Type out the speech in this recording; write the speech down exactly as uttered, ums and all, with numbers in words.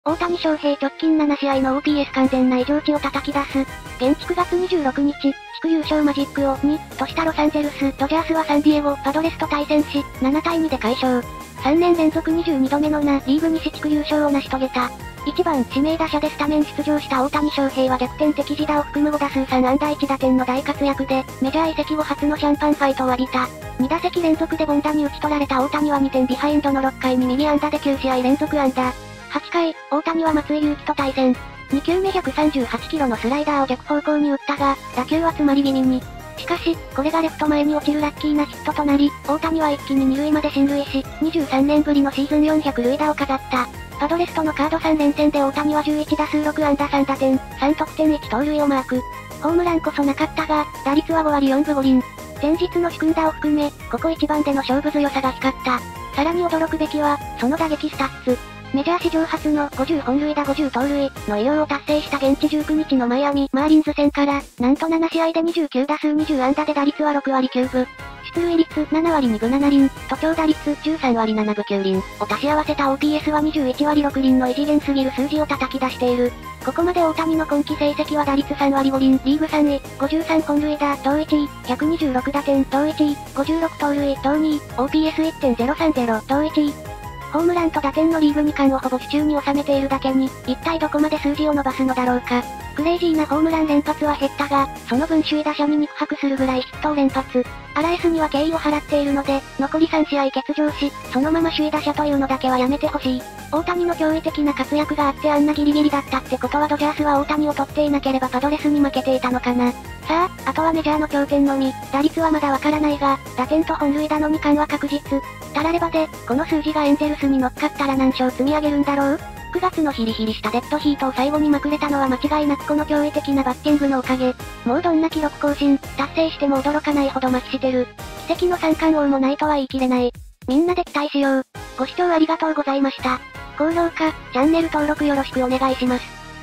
大谷翔平直近ななしあいの オーピーエス 完全な異常値を叩き出す。現地くがつにじゅうろくにち、地区優勝マジックをにとしたロサンゼルス、ドジャースはサンディエゴ、パドレスと対戦し、ななたいにで快勝。さんねん連続にじゅうにどめのな、リーグ西地区優勝を成し遂げた。いちばん指名打者でスタメン出場した大谷翔平は逆転的自打を含むごだすうさんあんだいちだてんの大活躍で、メジャー移籍後初のシャンパンファイトを浴びた。にだせき連続で凡打に打ち取られた大谷はにてんビハインドのろっかいに右安打できゅうしあい連続安打。はちかい、大谷は松井裕樹と対戦。にきゅうめひゃくさんじゅうはちキロのスライダーを逆方向に打ったが、打球は詰まり気味に。しかし、これがレフト前に落ちるラッキーなヒットとなり、大谷は一気ににるいまで進塁し、にじゅうさんねんぶりのシーズンよんひゃくるいだを飾った。パドレスとのカードさんれんせんで大谷はじゅういちだすうろくあんださんだてん、さんとくてんいち盗塁をマーク。ホームランこそなかったが、打率はごわりよんぶごりん。前日の仕組んだを含め、ここ一番での勝負強さが光った。さらに驚くべきは、その打撃スタッツ。メジャー史上初のごじゅうほんるいだごじゅう盗塁の偉業を達成した現地じゅうくにちのマイアミ・マーリンズ戦から、なんとななしあいでにじゅうきゅうだすうにじゅうあんだで打率はろくわりきゅうぶ。出塁率ななわりにぶななりん、と長打率じゅうさんわりななぶきゅうりんを足し合わせた オーピーエス はにじゅういちわりろくりんの異次元すぎる数字を叩き出している。ここまで大谷の今季成績は打率さんわりごりん、リーグさんい、ごじゅうさんほんるいだ、同いちい、ひゃくにじゅうろくだてん、同いちい、ごじゅうろく盗塁、同にい、オーピーエスいってんぜろさんぜろ、同いちい。ホームランと打点のリーグにかんをほぼ手中に収めているだけに、一体どこまで数字を伸ばすのだろうか。クレイジーなホームラン連発は減ったが、その分首位打者に肉薄するぐらいヒットを連発。アラエスには敬意を払っているので、残りさんしあい欠場し、そのまま首位打者というのだけはやめてほしい。大谷の驚異的な活躍があってあんなギリギリだったってことはドジャースは大谷を取っていなければパドレスに負けていたのかな。さあ、あとはメジャーの頂点のみ、打率はまだわからないが、打点と本塁打のにかんは確実。たらればで、この数字がエンゼルスに乗っかったら何勝積み上げるんだろう？くがつのヒリヒリしたデッドヒートを最後にまくれたのは間違いなくこの驚異的なバッティングのおかげ。もうどんな記録更新、達成しても驚かないほど麻痺してる。奇跡の三冠王もないとは言い切れない。みんなで期待しよう。ご視聴ありがとうございました。高評価、チャンネル登録よろしくお願いします。